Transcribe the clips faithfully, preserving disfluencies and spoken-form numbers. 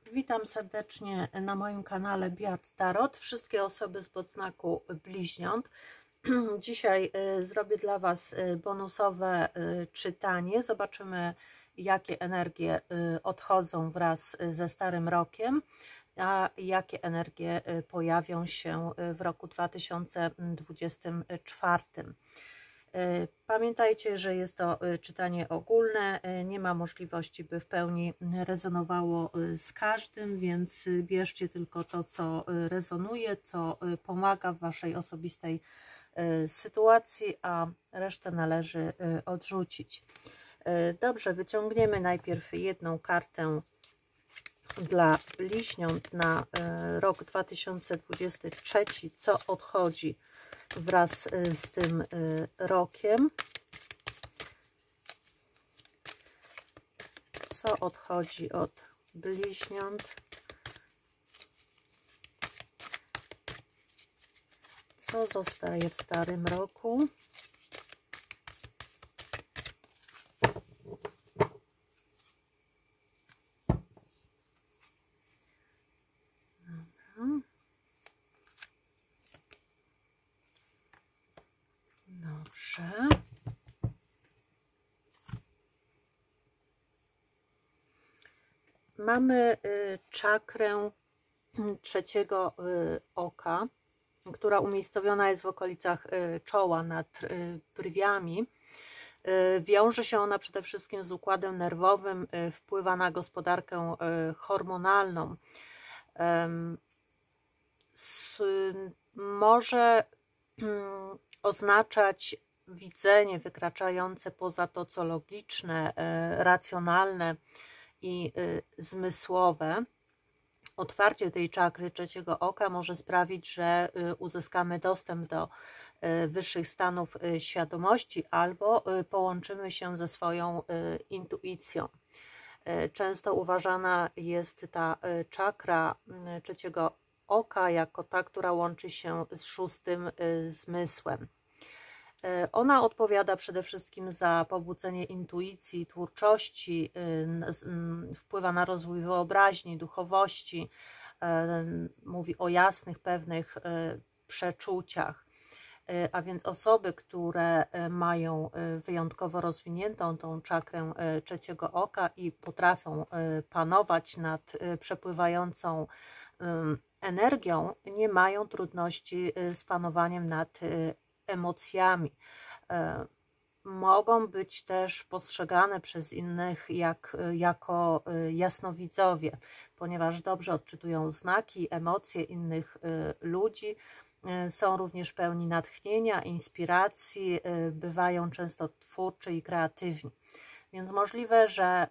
Witam serdecznie na moim kanale Beat Tarot. Wszystkie osoby z podznaku bliźniąt. Dzisiaj zrobię dla Was bonusowe czytanie. Zobaczymy, jakie energie odchodzą wraz ze Starym Rokiem, a jakie energie pojawią się w roku dwa tysiące dwudziestym czwartym. Pamiętajcie, że jest to czytanie ogólne, nie ma możliwości, by w pełni rezonowało z każdym, więc bierzcie tylko to, co rezonuje, co pomaga w Waszej osobistej sytuacji, a resztę należy odrzucić. Dobrze, wyciągniemy najpierw jedną kartę dla bliźniąt na rok dwa tysiące dwudziesty trzeci, co odchodzi wraz z tym rokiem. Co odchodzi od bliźniąt? Co zostaje w Starym Roku? Dobrze. Mamy czakrę trzeciego oka, która umiejscowiona jest w okolicach czoła, nad brwiami. Wiąże się ona przede wszystkim z układem nerwowym, wpływa na gospodarkę hormonalną. Może oznaczać widzenie wykraczające poza to, co logiczne, racjonalne i zmysłowe. Otwarcie tej czakry trzeciego oka może sprawić, że uzyskamy dostęp do wyższych stanów świadomości albo połączymy się ze swoją intuicją. Często uważana jest ta czakra trzeciego oka jako ta, która łączy się z szóstym zmysłem. Ona odpowiada przede wszystkim za pobudzenie intuicji, twórczości, wpływa na rozwój wyobraźni, duchowości, mówi o jasnych, pewnych przeczuciach. A więc osoby, które mają wyjątkowo rozwiniętą tą czakrę trzeciego oka i potrafią panować nad przepływającą energią, nie mają trudności z panowaniem nad emocjami. Mogą być też postrzegane przez innych jak, jako jasnowidzowie, ponieważ dobrze odczytują znaki, emocje innych ludzi. Są również pełni natchnienia, inspiracji, bywają często twórczy i kreatywni. Więc możliwe, że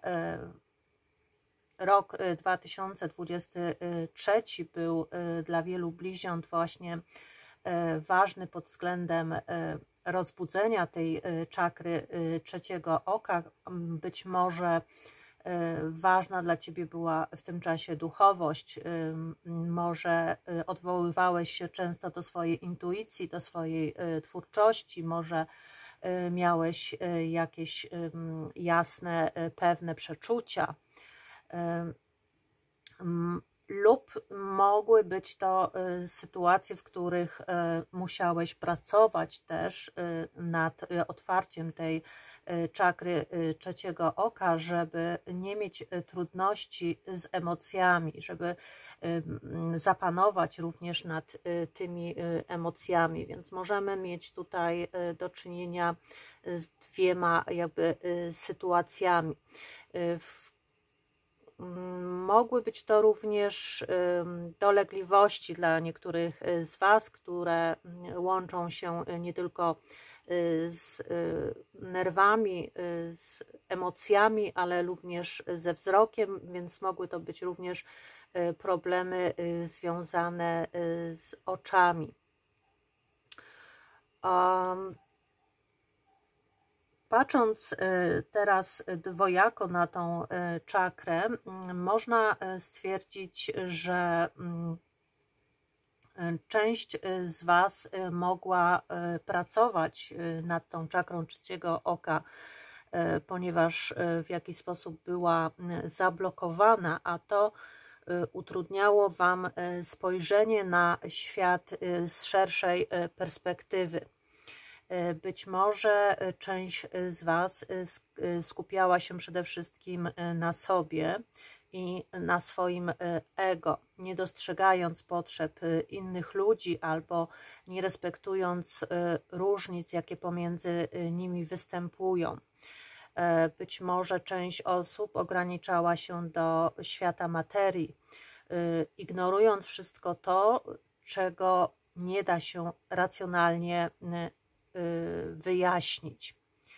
rok dwa tysiące dwudziesty trzeci był dla wielu bliźniąt właśnie ważny pod względem rozbudzenia tej czakry trzeciego oka. Być może ważna dla Ciebie była w tym czasie duchowość, może odwoływałeś się często do swojej intuicji, do swojej twórczości, może miałeś jakieś jasne, pewne przeczucia, lub mogły być to sytuacje, w których musiałeś pracować też nad otwarciem tej czakry trzeciego oka, żeby nie mieć trudności z emocjami, żeby zapanować również nad tymi emocjami, więc możemy mieć tutaj do czynienia z dwiema jakby sytuacjami. Mogły być to również dolegliwości dla niektórych z Was, które łączą się nie tylko z nerwami, z emocjami, ale również ze wzrokiem, więc mogły to być również problemy związane z oczami. Um, Patrząc teraz dwojako na tą czakrę, można stwierdzić, że część z Was mogła pracować nad tą czakrą trzeciego oka, ponieważ w jakiś sposób była zablokowana, a to utrudniało Wam spojrzenie na świat z szerszej perspektywy. Być może część z Was skupiała się przede wszystkim na sobie i na swoim ego, nie dostrzegając potrzeb innych ludzi albo nie respektując różnic, jakie pomiędzy nimi występują. Być może część osób ograniczała się do świata materii, ignorując wszystko to, czego nie da się racjonalnie wyjaśnić.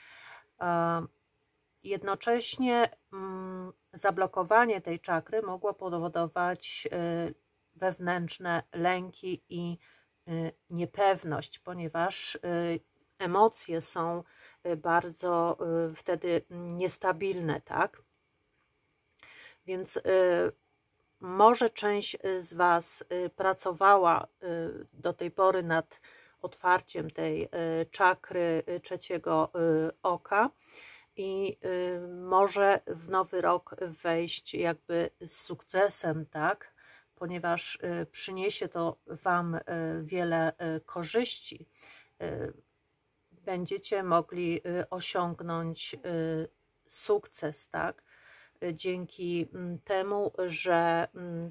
Jednocześnie zablokowanie tej czakry mogło powodować wewnętrzne lęki i niepewność, ponieważ emocje są bardzo wtedy niestabilne, tak? Więc może część z Was pracowała do tej pory nad otwarciem tej czakry trzeciego oka i może w nowy rok wejść jakby z sukcesem, tak? Ponieważ przyniesie to Wam wiele korzyści. Będziecie mogli osiągnąć sukces, tak? Dzięki temu, że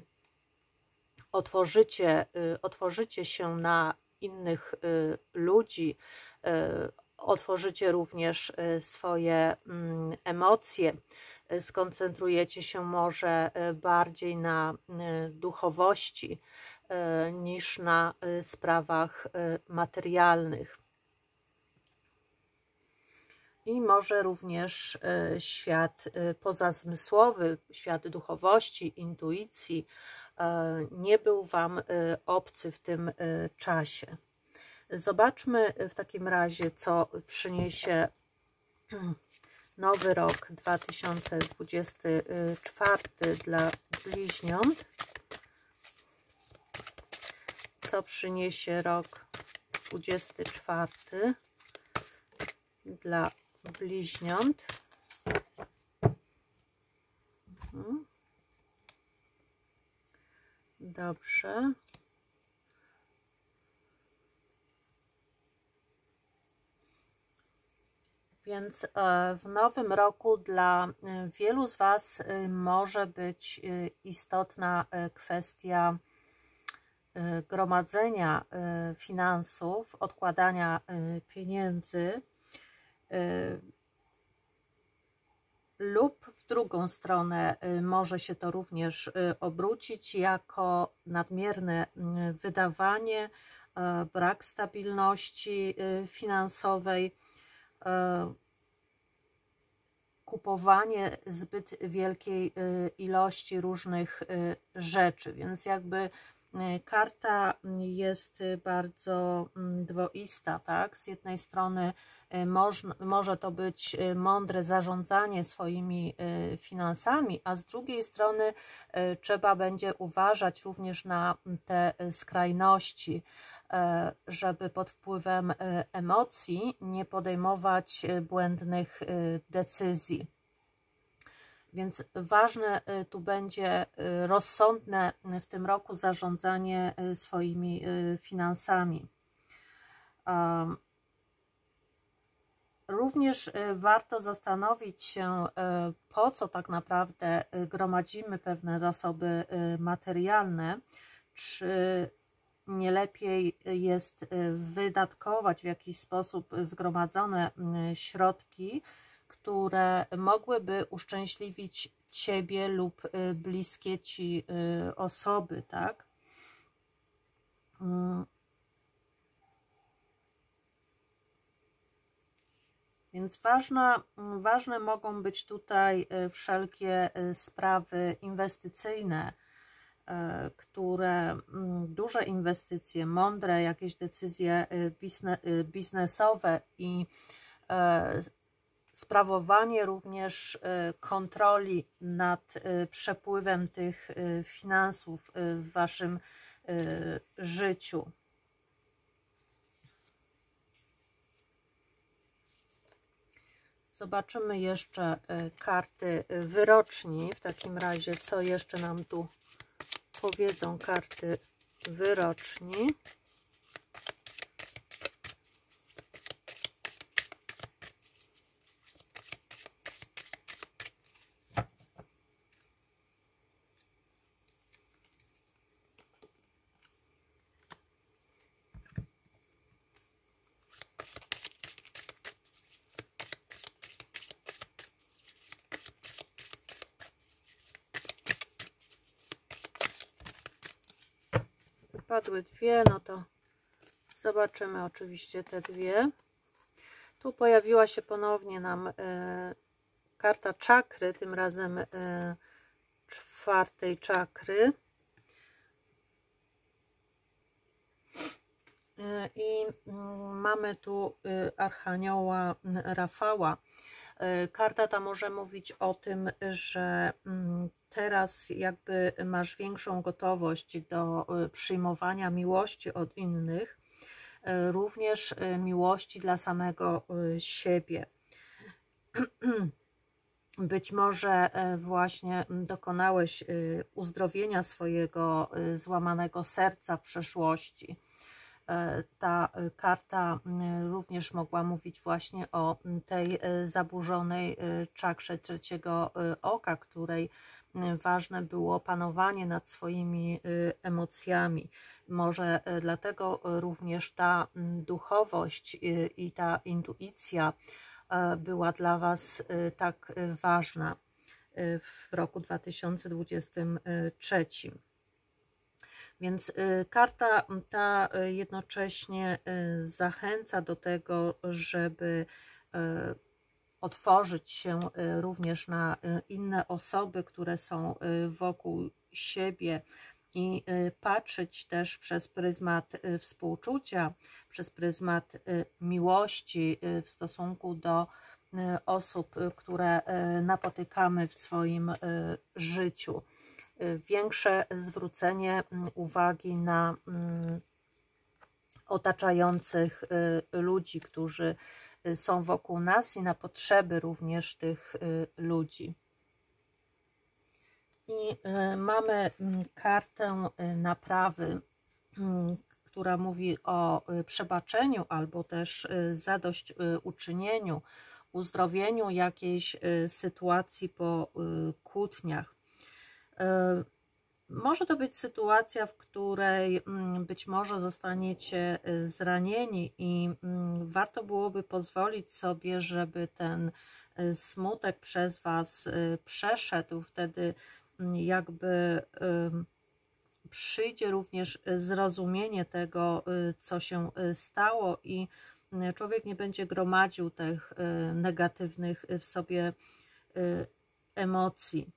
otworzycie, otworzycie się na innych ludzi, otworzycie również swoje emocje, skoncentrujecie się może bardziej na duchowości niż na sprawach materialnych. I może również świat pozazmysłowy, świat duchowości, intuicji nie był Wam obcy w tym czasie. Zobaczmy w takim razie, co przyniesie nowy rok dwa tysiące dwudziesty czwarty dla bliźniąt. Co przyniesie rok dwudziesty czwarty dla bliźniąt. Mhm. Dobrze. Więc w nowym roku dla wielu z Was może być istotna kwestia gromadzenia finansów, odkładania pieniędzy, lub w drugą stronę może się to również obrócić jako nadmierne wydawanie, brak stabilności finansowej, kupowanie zbyt wielkiej ilości różnych rzeczy, więc jakby karta jest bardzo dwoista, tak? Z jednej strony moż, może to być mądre zarządzanie swoimi finansami, a z drugiej strony trzeba będzie uważać również na te skrajności, żeby pod wpływem emocji nie podejmować błędnych decyzji. Więc ważne tu będzie rozsądne w tym roku zarządzanie swoimi finansami. Również warto zastanowić się, po co tak naprawdę gromadzimy pewne zasoby materialne, czy nie lepiej jest wydatkować w jakiś sposób zgromadzone środki, które mogłyby uszczęśliwić Ciebie lub bliskie Ci osoby, tak? Więc ważna, ważne mogą być tutaj wszelkie sprawy inwestycyjne, które duże inwestycje, mądre jakieś decyzje biznesowe i sprawowanie również kontroli nad przepływem tych finansów w Waszym życiu. Zobaczymy jeszcze karty wyroczni. W takim razie, co jeszcze nam tu powiedzą karty wyroczni. Padły dwie, no to zobaczymy oczywiście te dwie. Tu pojawiła się ponownie nam y, karta czakry, tym razem y, czwartej czakry. Y, I y, mamy tu y, Archanioła Rafała. Y, karta ta może mówić o tym, że y, teraz jakby masz większą gotowość do przyjmowania miłości od innych, również miłości dla samego siebie. Być może właśnie dokonałeś uzdrowienia swojego złamanego serca w przeszłości. Ta karta również mogła mówić właśnie o tej zaburzonej czakrze trzeciego oka, której ważne było panowanie nad swoimi emocjami. Może dlatego również ta duchowość i ta intuicja była dla Was tak ważna w roku dwa tysiące dwudziestym trzecim. Więc karta ta jednocześnie zachęca do tego, żeby otworzyć się również na inne osoby, które są wokół siebie i patrzeć też przez pryzmat współczucia, przez pryzmat miłości w stosunku do osób, które napotykamy w swoim życiu. Większe zwrócenie uwagi na otaczających ludzi, którzy są wokół nas i na potrzeby również tych ludzi. I mamy kartę naprawy, która mówi o przebaczeniu albo też zadośćuczynieniu, uzdrowieniu jakiejś sytuacji po kłótniach. Może to być sytuacja, w której być może zostaniecie zranieni i warto byłoby pozwolić sobie, żeby ten smutek przez Was przeszedł. Wtedy jakby przyjdzie również zrozumienie tego, co się stało i człowiek nie będzie gromadził tych negatywnych w sobie emocji.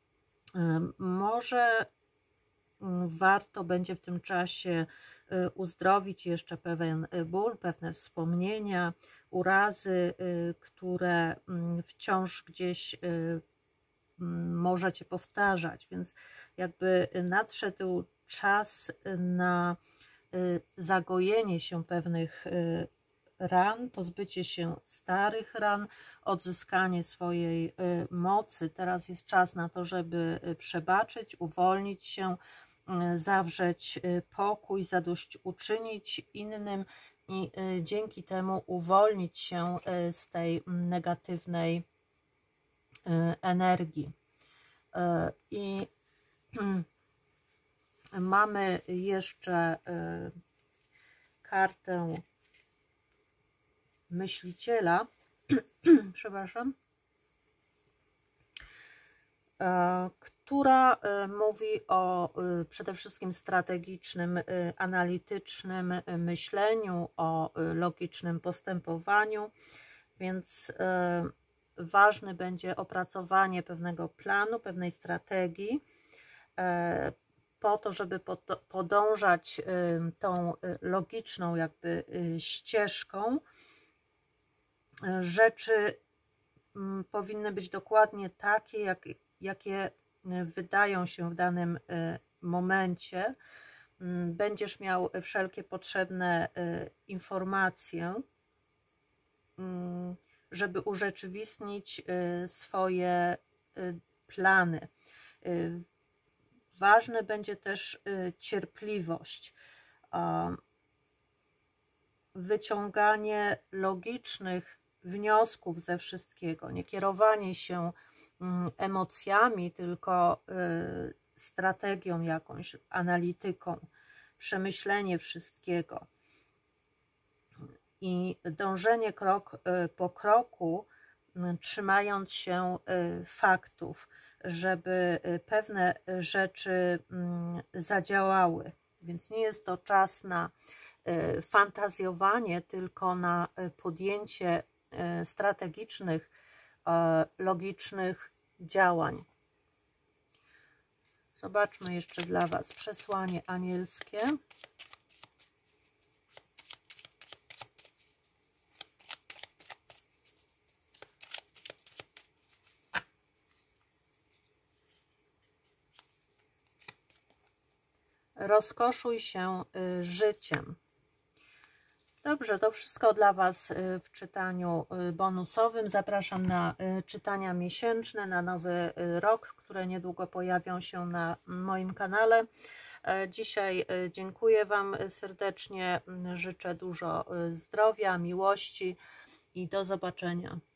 Może warto będzie w tym czasie uzdrowić jeszcze pewien ból, pewne wspomnienia, urazy, które wciąż gdzieś możecie powtarzać, więc jakby nadszedł czas na zagojenie się pewnych ran, pozbycie się starych ran, odzyskanie swojej mocy. Teraz jest czas na to, żeby przebaczyć, uwolnić się, zawrzeć pokój, zadośćuczynić innym i dzięki temu uwolnić się z tej negatywnej energii. I mamy jeszcze kartę myśliciela, przepraszam, która mówi o przede wszystkim strategicznym, analitycznym myśleniu, o logicznym postępowaniu, więc ważne będzie opracowanie pewnego planu, pewnej strategii po to, żeby podążać tą logiczną jakby ścieżką. Rzeczy powinny być dokładnie takie, jak, jakie wydają się w danym momencie. Będziesz miał wszelkie potrzebne informacje, żeby urzeczywistnić swoje plany. Ważne będzie też cierpliwość, wyciąganie logicznych wniosków ze wszystkiego, nie kierowanie się emocjami, tylko strategią jakąś, analityką, przemyślenie wszystkiego i dążenie krok po kroku, trzymając się faktów, żeby pewne rzeczy zadziałały. Więc nie jest to czas na fantazjowanie, tylko na podjęcie strategicznych, logicznych działań. Zobaczmy jeszcze dla Was przesłanie anielskie. Rozkoszuj się życiem. Dobrze, to wszystko dla Was w czytaniu bonusowym. Zapraszam na czytania miesięczne, na nowy rok, które niedługo pojawią się na moim kanale. Dzisiaj dziękuję Wam serdecznie, życzę dużo zdrowia, miłości i do zobaczenia.